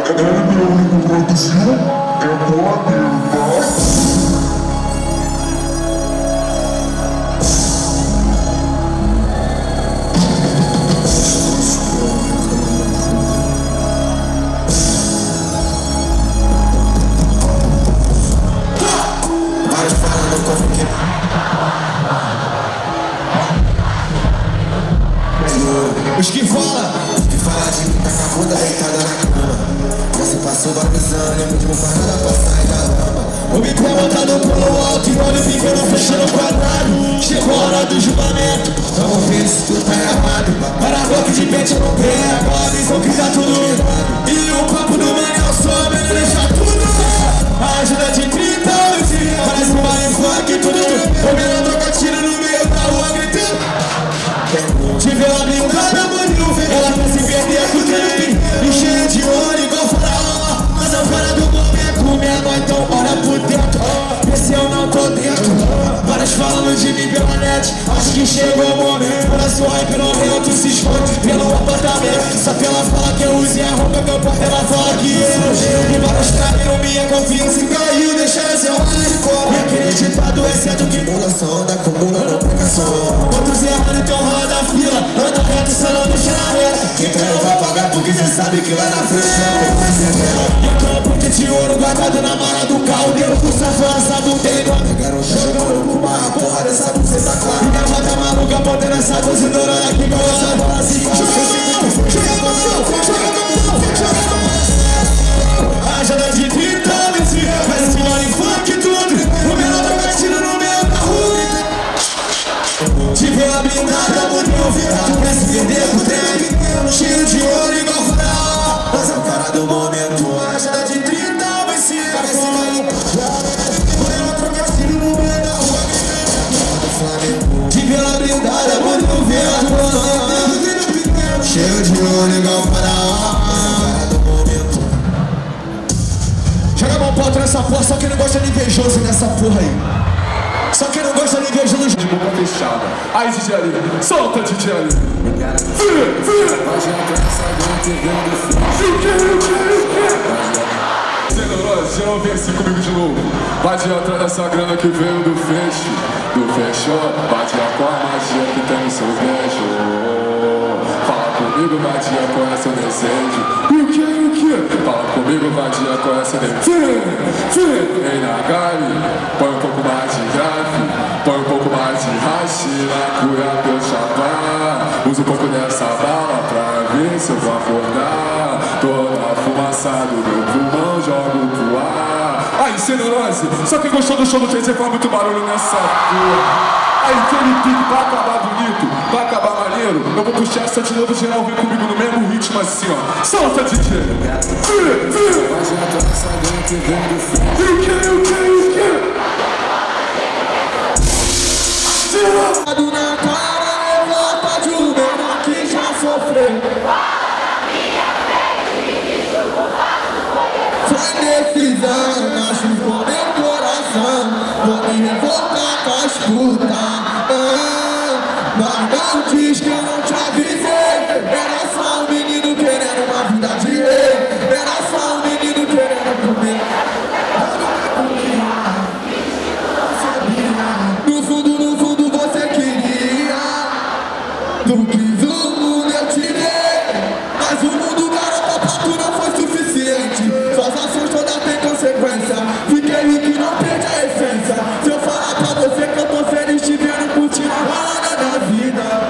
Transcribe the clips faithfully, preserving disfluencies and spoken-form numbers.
Os que falam, os que falam de mim tá com a bunda deitada na cama. Já se passou vários anos, é mesmo parada pra sair da lama. O bico é montado pelo alto e olha o bico fechando o quadrado. Chegou a hora do julgamento, vamos ver se tu tá errado. Para a boca de pente eu não pego, a visão que tá tudo errado. E o papo do Manel sobe, ele deixa tudo. A ajuda de trinta anos, parece um baile funk tudo. O menor troca tiro no meio da rua gritando. Tive ela blindada, mano, ela quer se perder com o trem. E cheia de ouro igual faraó. Mas a cara do momento, menor, então olha por dentro. Esse eu não tô dentro. Várias falando de mim pela net. Acho que chegou o momento. Pra sua hype no real, tu se esconde pelo apartamento. Só que ela fala que eu usei a roupa, meu pai, ela fala que eu. E vários traíram minha confiança e caiu, deixaram seu hardcore. E aquele ditado é certo que mula só anda com mula, não pega só. Outros errando, então roda a fila. Anda reto, só não deixa na reta. Quem quer não vai pagar porque cê sabe que lá na frente não vai ser dela. E eu tô porque de ouro guardado na mala do carro. Deu pro safado, sabe um tempo. Pegaram jogando com uma porra dessa buceta clara. E minha roda maluca, botando essa doce dourada aqui. Com essa bola assim, joga a mão, joga a mão, joga a mão, joga a mão. A jada de trinta anos, parece melhor em funk tudo. O menor troca tiro no meio da rua. Tive a blindada, bonito, tu quer se perder pro trem. Cheio de ouro igual faraó. Mas é o cara do momento. A jada de trinta vai se parece melhor. O menor troca tiro no meio da rua. Tive a blindada, bonito, cheio de ouro igual faraó. Joga a mão pra outra nessa porra, só quem não gosta de invejoso nessa porra aí. Só quem não gosta de invejoso de boca fechada. Aí, D J ali, solta, D J ali. Sem neurose, geral vem assim comigo de novo. Bate atrás dessa grana que veio do fecho. Do fecho, bate com a magia que tem no seu beijo. Fala comigo, vadia, com essa desejo. E o que, e o que? Fala comigo, vadia, com essa desejo. Vem na gale, põe um pouco mais de grave. Põe um pouco mais de hashi na cura pra eu chapar. Usa um pouco dessa bala pra ver se eu vou acordar. Toda fumaçada do meu pulmão, jogo pro ar. Aí, sem neurose, só quem gostou do show do T Z faz muito barulho nessa porra. Aí, aquele pique vai acabar bonito, vai acabar maneiro. Eu vou puxar essa de novo, geral vem comigo no mesmo ritmo assim, ó. Solta, D J! E o que, e o que, e o que? Tirado na cara, eu volto de um menor que já sofreu. Foi decisão, machucou meu coração. Vou me revoltar com as putas. Ah, mas não diz que eu não te avisei. Era só um menino querendo uma vida de rei. Era só um menino querendo comer. No fundo, no fundo você queria. Não quis o mundo, eu te dei. Mas o mundo garota pra tu não foi suficiente. Suas ações todas têm consequência. Fiquei o que não perde a essência. Se eu falar pra você que eu tô feliz te vendo curtindo a balada da vida.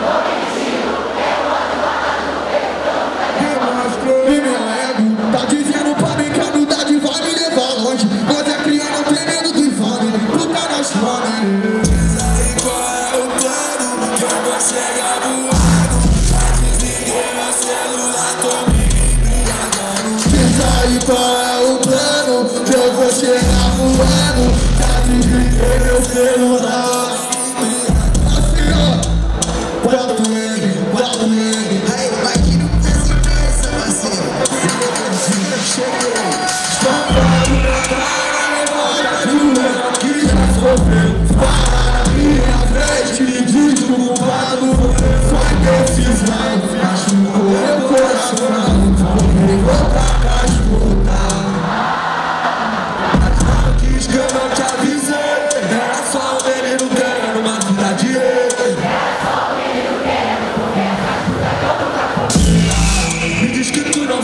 E meu ego tá dizendo pra mim que a humildade vai me levar longe. Mas é criança, não tem medo do infame. Tu tá nas fones. Diz aí qual é o plano que eu vou chegar voando. Já desliguei meu celular, tô me embriagando. Diz aí qual é o plano que eu vou chegar voando. Já desliguei meu celular. Assim ó, bota ele, bota ele. Aí, vai que não tem essa parceiro. Cheguei, sambado na cara, levanta de um menor que já sofreu. Para na minha frente, desculpado. Foi decisão, machucou meu coração. Vou me voltar com as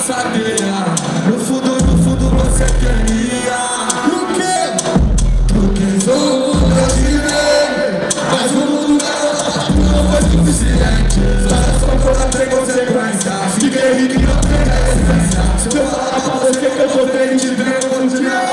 passadeira. No fundo, no fundo você queria o quê? Porque sou o meu direito, mas o mundo não foi suficiente. Só foi a ter consequência. Fiquei rico e não tem resistência. Se eu falar pra você que eu tô feliz de ver eu vou tirar.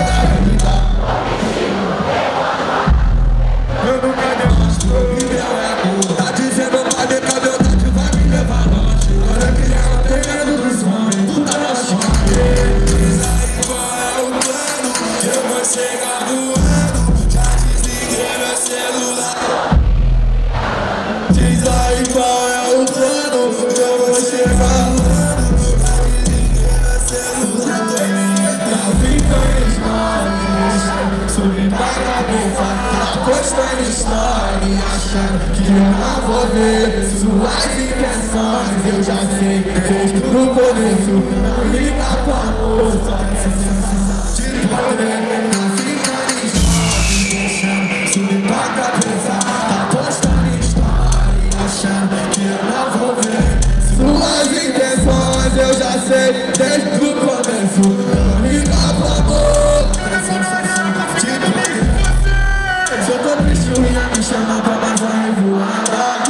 Eu nunca demonstro e meu ego tá dizendo cadê, cadê o que vai me levar longe. Olha que ela tem medo dos homens, tu tá na choque. Diz aí qual é o plano, que eu vou chegar voando. Já desliguei meu celular. Diz aí qual é o plano, que eu vou chegar voando. Já desliguei meu celular. Tá ficando stories, subindo pra cabeça. Postando story, achando que eu não vou ver suas intenções. Eu já sei, desde o começo, não liga pra moça. De poder, não fica em story, deixando subir pra cabeça. Tá postando story, achando que eu não vou ver suas intenções. Eu já sei, desde o começo, não liga pra moça. Se eu tô triste, eu ia me chamar pra mais uma revoada.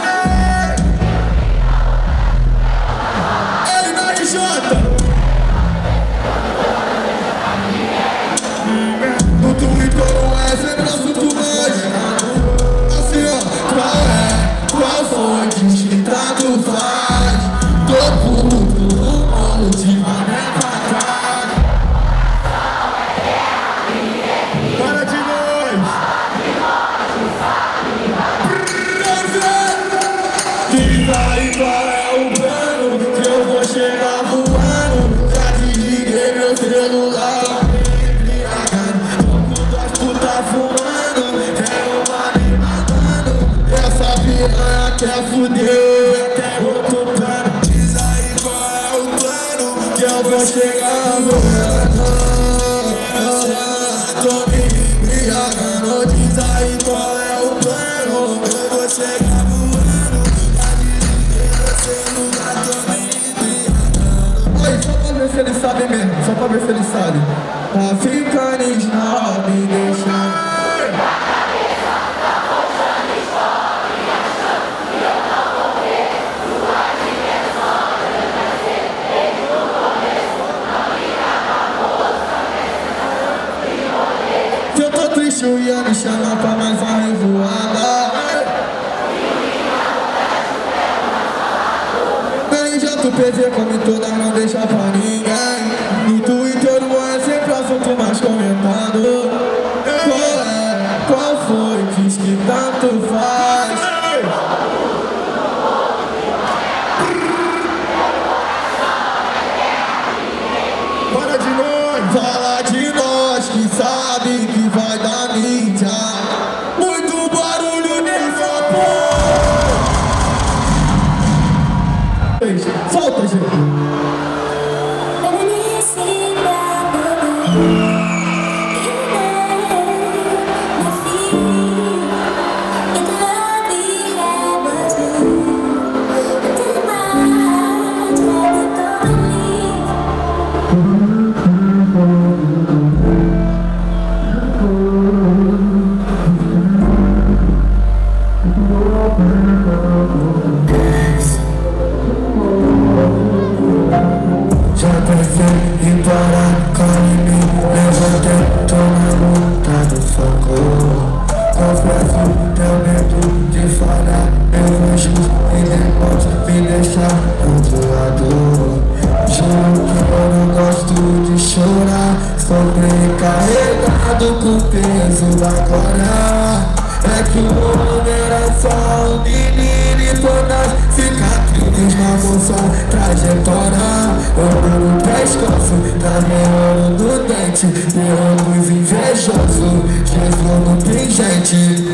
Ei, Nari Jota! No Twitter é sempre assunto mais. Assim ó, qual é, qual foi, diz que tanto faz. Tô puto, no bolo de mané pra trás. Para de nós! Diz aí qual é o plano, que eu vou chegar voando. Já desliguei meu celular. Tô com duas putas fumando, tem uma me matando. Essa piranha quer fuder, tem outro plano. Diz aí qual é o plano, que eu vou chegar voando. Tô me embriagando. Diz aí qual é o plano, que eu vou chegar voando. Só pra ver se ele sabe mesmo, só pra ver se ele sabe. Tá ficando snob, me deixa. Se eu tô triste, eu ia me chamar pra mais uma revoada. Tu P V come toda, não deixa pra ninguém. No Twitter é sempre assunto mais comentado. Qual é, qual foi, diz que tanto faz. Para de nós, fala de nós que sabe que vai dar mídia. Muito barulho nessa porra. Solta, gente! Já pensei em parar com mim, levantei, tô na luta do socorro. Confesso, tenho medo de falhar, eu vejo e depois me deixar controlador. Juro que eu não gosto de chorar, sobrecarregado com peso agora. É que o mundo era só um menino e todas cicatrizes na moção trajetória. Ouro no pescoço, caminhando no dente, derrubos invejoso, Jesus não tem gente.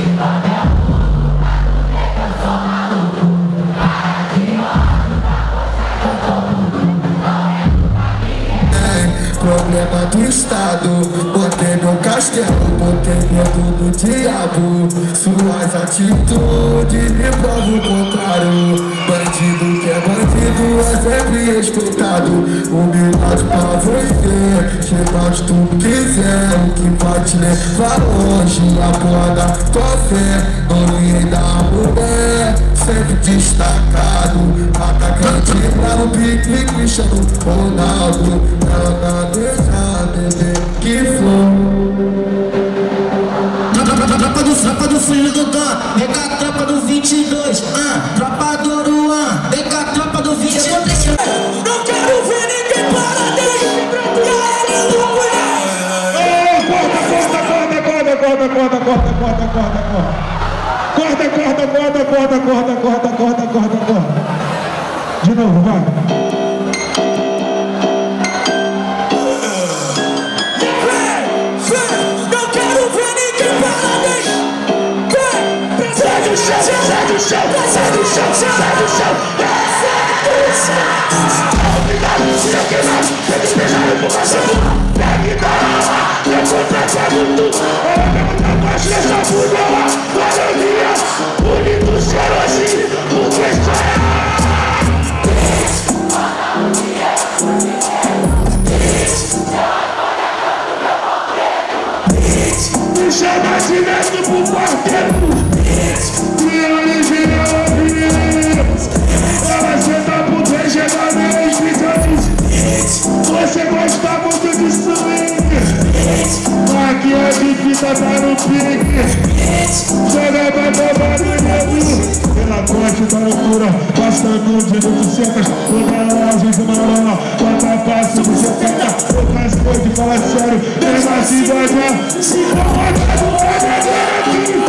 Problema do Estado, botei no castelo, botei medo do diabo. Suas atitudes me provam o contrário. Bandido que é bandido. querido é sempre respeitado. Humildade pra você, chega onde tu quiser. O que vai te levar longe, a porra da tua fé. Nome da mulher, sempre destacado. Atacante lá no pique, Cristiano Ronaldo. Ela tá deixa bebê que flor. Tropa do, tropa do filho do Dan, vem cá, tropa do vinte e dois, ah, tropa do Uruan, vem cá, tropa do vinte e dois. Não quero ver ninguém parar dentro. Corta, corta, corta, corta, corta, corta, corta, corta, corta, corta, corta, corta, corta, corta, corta, corta, corta. De novo, vai. Sai do chão, sai do chão, sai do chão, obrigado, se eu queimar, tem que beijar e por causa do pegue da alma, eu contratando tudo. Olha que eu não gosto dessa fudela, alegria, bonito, cheirosinho, porque isso é me chama direto pro quarteto. Ela senta por três, chega meio explicantes. Você gosta muito de swing. Aqui é de fita, tá no pique. Joga pra tomar no dedo. Pela corte da loucura, passando de duzentas. Toda a gente marona, quanta passo de setenta. Eu cansei de falar sério, mesmo assim vai já. Se coloca no aqui.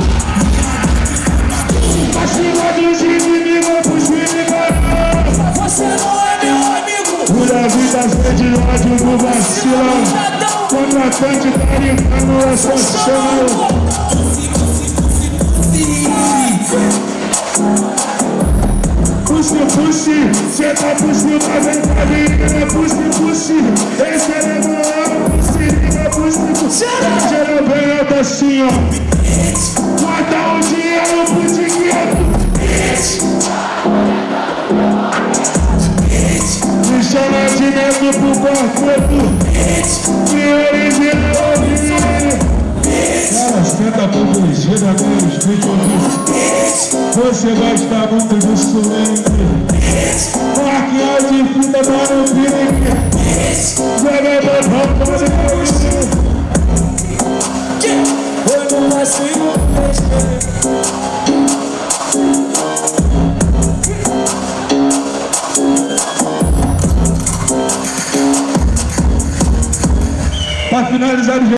Acima dos inimigos, pros inimigos. Você não é meu amigo. Pura vida, sede ódio do vacilão. Contratante tá ligando essa chama. Puxi, puxi, cê tá por cima, vem pra mim. Puxi, puxi, esse é meu puxi, puxi, puxi. Geral bem alto assim, ó. Bota o dinheiro pro dinheiro. Me chama de dentro pro quarteto. Me original. Cara, senta com dirigida, meu espírito. Você gosta muito do swing. Marquinhos de fita, tá no pique. Joga pra fora do pique. Eu não nasci para finalizar o